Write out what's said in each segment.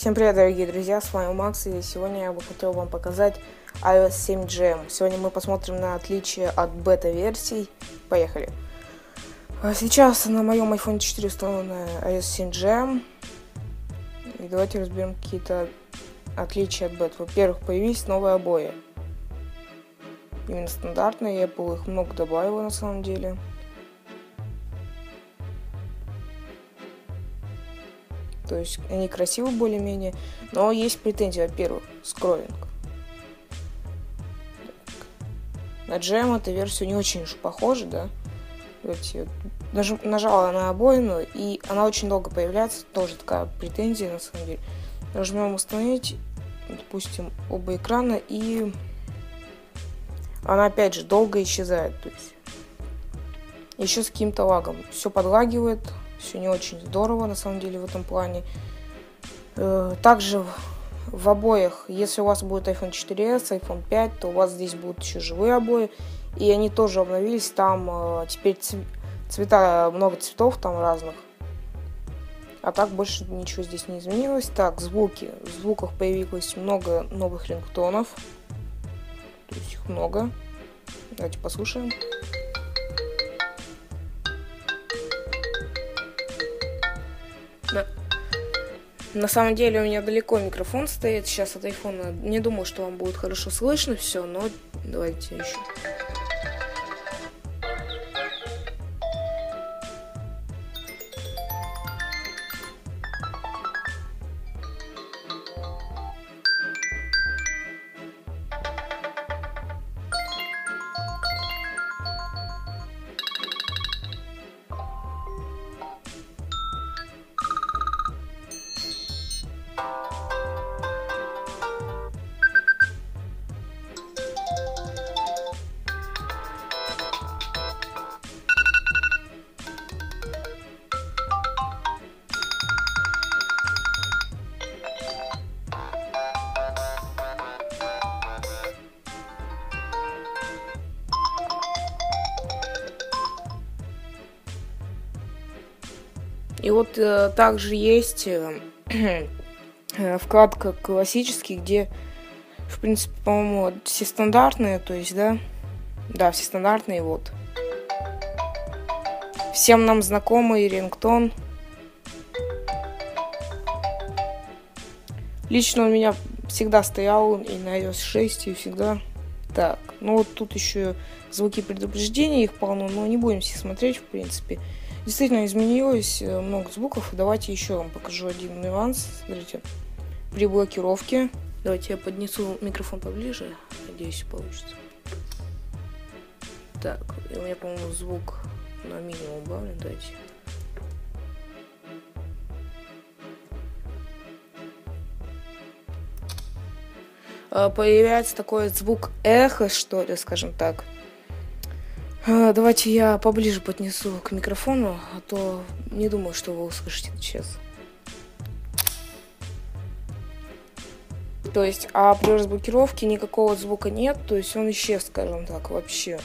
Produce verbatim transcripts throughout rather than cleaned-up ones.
Всем привет, дорогие друзья, с вами Макс, и сегодня я бы хотел вам показать ай о эс семь джи эм. Сегодня мы посмотрим на отличие от бета-версий. Поехали. Сейчас на моем айфон четыре установлена ай о эс семь джи эм. И давайте разберем какие-то отличия от бет. Во-первых, появились новые обои. Именно стандартные, Apple их много добавила на самом деле. То есть они красивы более-менее, но есть претензии. Во-первых, скроллинг. На джи эм эта версия не очень уж похожа, да. Давайте, наж... нажала на обоину, и она очень долго появляется. Тоже такая претензия на самом деле. Нажмем установить, допустим, оба экрана, и она опять же долго исчезает. То есть еще с каким-то лагом. Все подлагивает. Все не очень здорово на самом деле в этом плане. Также в обоях, если у вас будет айфон четыре эс, айфон пять, то у вас здесь будут еще живые обои. И они тоже обновились. Там теперь цвета, много цветов там разных. А так больше ничего здесь не изменилось. Так, звуки. В звуках появилось много новых рингтонов. То есть их много. Давайте послушаем. На самом деле у меня далеко микрофон стоит сейчас от айфона. Не думаю, что вам будет хорошо слышно все, но давайте еще. И вот э, также есть э, э, вкладка классический, где, в принципе, по-моему, все стандартные, то есть, да, да, все стандартные, вот. Всем нам знакомый рингтон. Лично у меня всегда стоял и на ай о эс шесть, и всегда так. Ну вот тут еще звуки предупреждения, их полно, но не будем все смотреть, в принципе. Действительно изменилось много звуков. Давайте еще вам покажу один нюанс. Смотрите, при блокировке. Давайте я поднесу микрофон поближе. Надеюсь, получится. Так, у меня, по-моему, звук на минимум убавлен. Давайте. Появляется такой звук эхо, что ли, скажем так. Давайте я поближе поднесу к микрофону, а то не думаю, что вы услышите сейчас. То есть, а при разблокировке никакого звука нет, то есть он исчез, скажем так, вообще.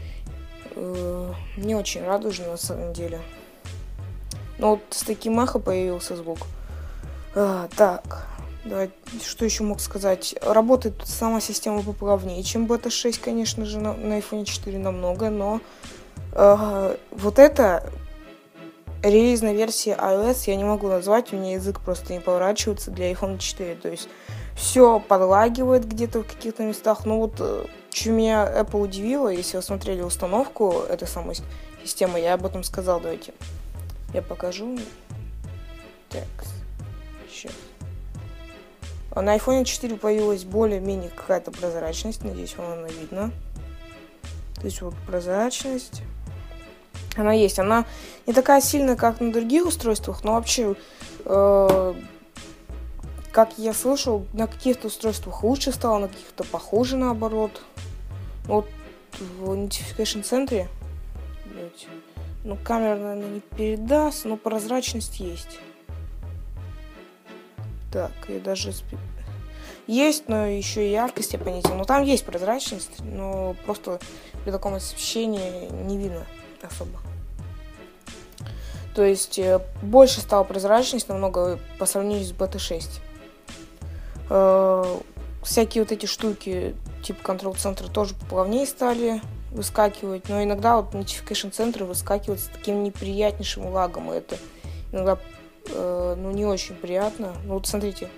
Не очень радужно на самом деле. Но вот с таким эхо появился звук. А, так, давайте, что еще мог сказать? Работает сама система поплавнее, чем бета шесть, конечно же, на, на айфон четыре намного, но э, вот это релизная версия ай о эс я не могу назвать, у меня язык просто не поворачивается для айфон четыре, то есть все подлагивает где-то в каких-то местах, но вот что меня Apple удивило, если вы смотрели установку этой самой системы, я об этом сказал, давайте я покажу. Так, сейчас. На айфон четыре появилась более-менее какая-то прозрачность. Надеюсь, вам она видно. То есть вот прозрачность. Она есть. Она не такая сильная, как на других устройствах, но вообще, э, как я слышал, на каких-то устройствах лучше стало, на каких-то похоже наоборот. Вот в Notification центре, ну, камера, наверное, не передаст, но прозрачность есть. Так, и даже есть, но еще и яркость я понизил. Но там есть прозрачность, но просто при таком освещении не видно особо. То есть больше стала прозрачность намного по сравнению с бета шесть. Э, всякие вот эти штуки, типа контрол-центра, тоже поплавнее стали выскакивать, но иногда вот notification центры выскакивают с таким неприятнейшим лагом, и это иногда, э, ну, не очень приятно. Ну, вот смотрите.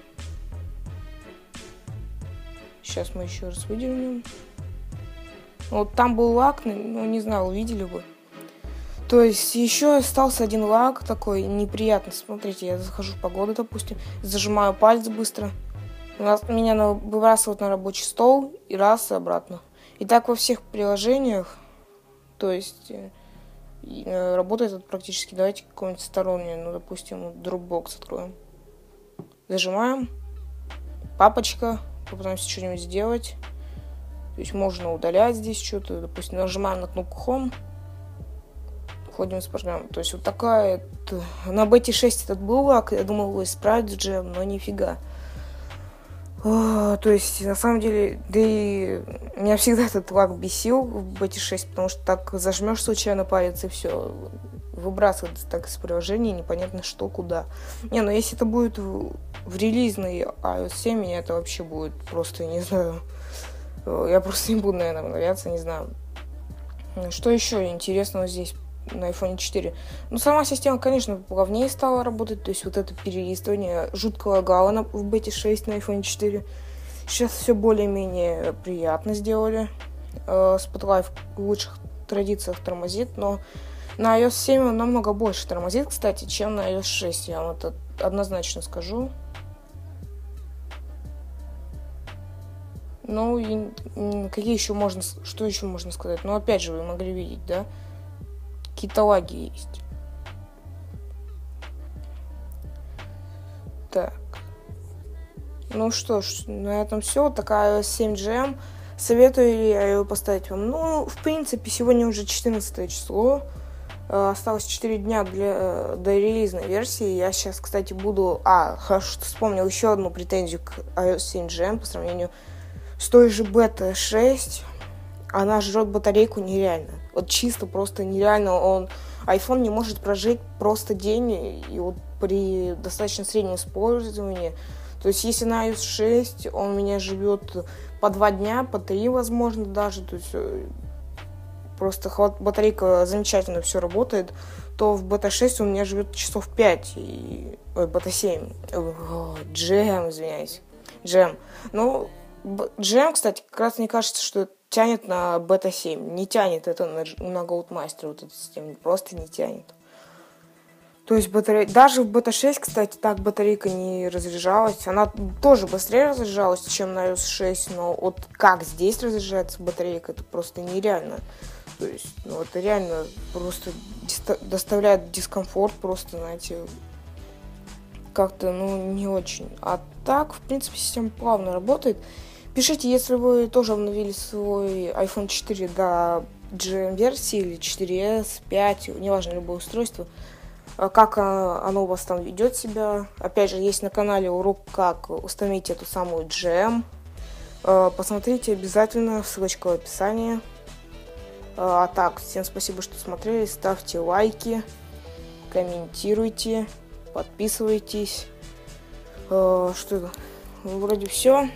Сейчас мы еще раз выдернем. Вот там был лаг, ну, не знаю, увидели бы. То есть еще остался один лаг такой неприятный. Смотрите, я захожу в погоду, допустим, зажимаю пальцы быстро. У нас, меня выбрасывают на рабочий стол и раз и обратно. И так во всех приложениях. То есть э, работает это практически. Давайте какое-нибудь стороннее. Ну, допустим, Dropbox откроем. Зажимаем. Папочка. Попытаемся что-нибудь сделать. То есть можно удалять здесь что-то. Допустим, нажимаем на кнопку Home. Входим с программой. То есть вот такая... На бете шесть этот был лаг. Я думал его исправить в джем, но нифига. О, то есть, на самом деле, да и меня всегда этот лаг бесил в бете шесть, потому что так зажмешь случайно палец и все, выбрасывает так из приложения непонятно что, куда. Не, ну если это будет в, в релизной ай о эс семь, меня это вообще будет просто, не знаю, я просто не буду, наверное, обновляться, не знаю. Что еще интересного здесь на айфон четыре? Ну, сама система, конечно, плавнее стала работать, то есть вот это перелистывание жутко лагало на, в бете шесть на айфон четыре. Сейчас все более-менее приятно сделали. Э, Spotlight в лучших традициях тормозит, но на ай о эс семь он намного больше тормозит, кстати, чем на ай о эс шесть, я вам это однозначно скажу. Ну, и, какие еще можно, что еще можно сказать? Ну, опять же, вы могли видеть, да? Какие-то лаги есть. Так. Ну что ж, на этом все. Такая ай о эс семь джи эм. Советую ли я ее поставить вам? Ну, в принципе, сегодня уже четырнадцатое число. Осталось четыре дня для, до релизной версии. Я сейчас, кстати, буду... А, хорошо, что вспомнил еще одну претензию к ай о эс семь джи эм по сравнению с той же бета шесть. Она жрет батарейку нереально. Вот чисто просто нереально. Он, iPhone не может прожить просто день, и вот при достаточно среднем использовании. То есть, если на ай о эс шесть он у меня живет по два дня, по три, возможно, даже, то есть просто батарейка замечательно все работает, то в бета шесть у меня живет часов пять, и... ой, бета семь, джем, извиняюсь, джем. Ну, джем, кстати, как раз мне кажется, что тянет на бета семь. Не тянет это на, на Goldmaster, вот эту систему, просто не тянет. То есть батарея... Даже в бета шесть, кстати, так батарейка не разряжалась. Она тоже быстрее разряжалась, чем на ай о эс шесть, но вот как здесь разряжается батарейка, это просто нереально. То есть, ну, это реально просто диста... доставляет дискомфорт, просто, знаете, как-то, ну, не очень. А так, в принципе, система плавно работает. Пишите, если вы тоже обновили свой айфон четыре до джи эм-версии или четыре эс, пять, неважно, любое устройство, как оно у вас там ведет себя. Опять же, есть на канале урок, как установить эту самую джи эм. Посмотрите обязательно, ссылочка в описании. А так, всем спасибо, что смотрели, ставьте лайки, комментируйте, подписывайтесь. Что, вроде все.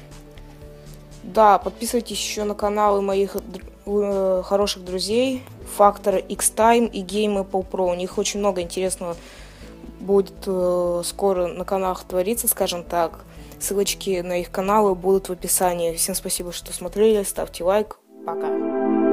Да, подписывайтесь еще на каналы моих э, хороших друзей Factor, X-Time и Game Apple Pro. У них очень много интересного будет э, скоро на каналах твориться, скажем так. Ссылочки на их каналы будут в описании. Всем спасибо, что смотрели. Ставьте лайк. Пока.